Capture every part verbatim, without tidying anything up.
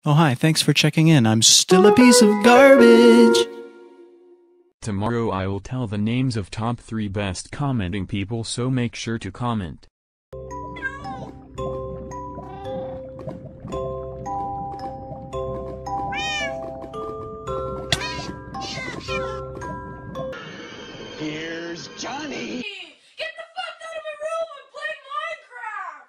Oh hi, thanks for checking in. I'm still a piece of garbage. Tomorrow I will tell the names of top three best commenting people, so make sure to comment. Here's Johnny! Get the fuck out of my room! I'm playing Minecraft!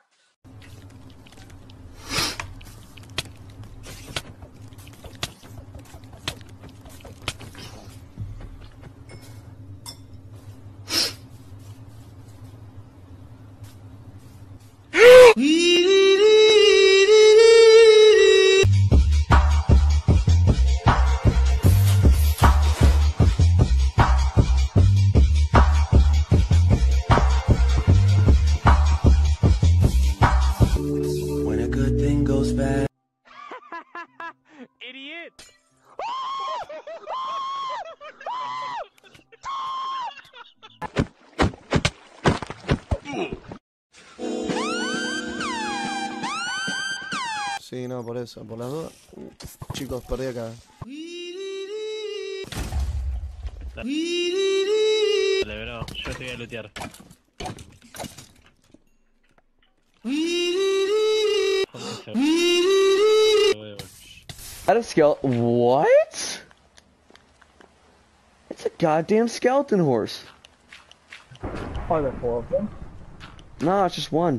When a good thing goes bad. Idiot! Sí, no, por eso, por las dudas. Chicos, perdí acá. Dale, bro, yo te voy a lootear. That a skeleton? What? It's a goddamn skeleton horse. Are there four of them? No, it's just one.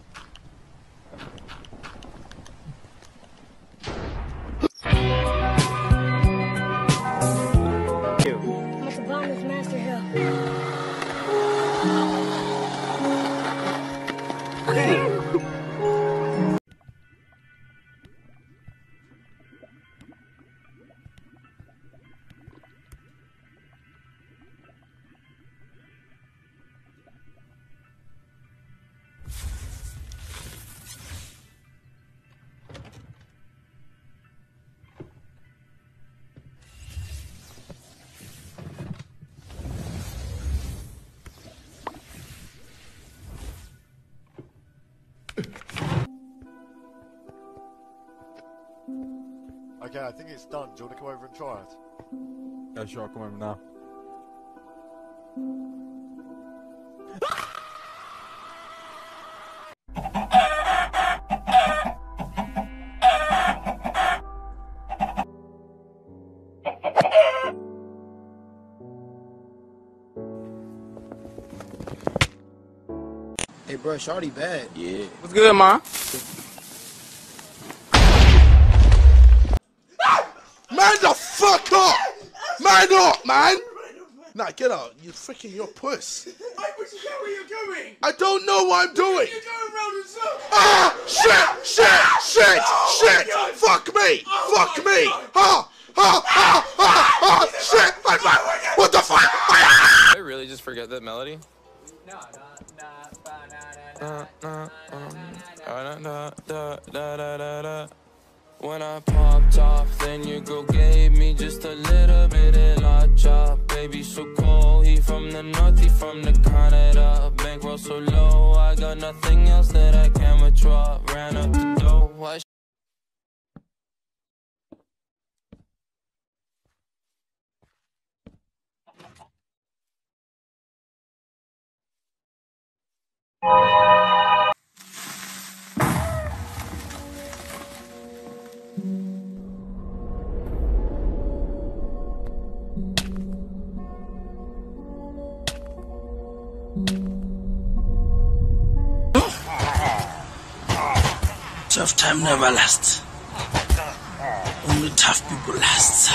I'm at the bottom of Master Hill. Okay, I think it's done. Do you want to come over and try it? Yeah, sure, I'll come over now. Hey, bro, shawty bad. Yeah. What's good, man? Man the fuck up! Man up, man! Nah, get out. You freaking your puss. Mike, where you go? Where you going? I don't know what I'm doing. You're going round in circles. Ah! Shit! Shit! Shit! Oh, shit! my God. Fuck me! Oh, Fuck my me! God. Ha! Ha! Ha! Ha! Ha! Shit! My bad. What the fuck? Did I really just forget that melody? No, no, Uh, uh, um, da, da, da, da, da, da, da. When I popped off, then your girl gave me just a little bit of la chop. Baby so cold, he from the north, he from the Canada. Bankroll so low, I got nothing else that I can withdraw. Ran up the dough, I Tough time never lasts. Only tough people last.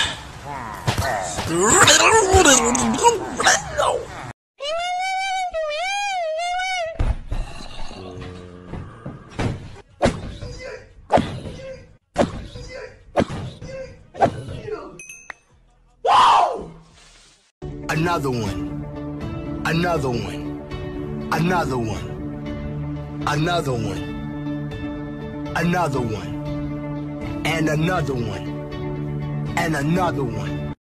Another one. Another one. Another one. Another one. Another one. And another one. And another one.